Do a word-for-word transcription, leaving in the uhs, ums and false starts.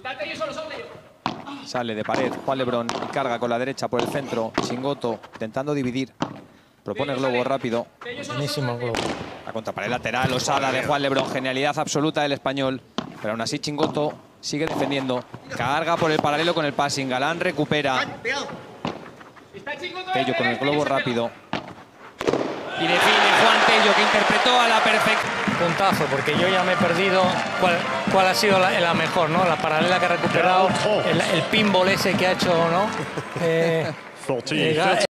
Sale de pared Juan Lebrón y carga con la derecha por el centro. Chingoto intentando dividir. Propone globo rápido. Buenísimo globo. La contrapared lateral, osada de Juan Lebrón. Genialidad absoluta del español. Pero aún así Chingoto sigue defendiendo. Carga por el paralelo con el passing. Galán recupera. Tello con el globo rápido. Y define Juan Tello, que interpretó a la perfección. Puntazo, porque yo ya me he perdido cuál, cuál ha sido la, la mejor, ¿no? La paralela que ha recuperado, el, el pinball ese que ha hecho, ¿no? Eh, eh,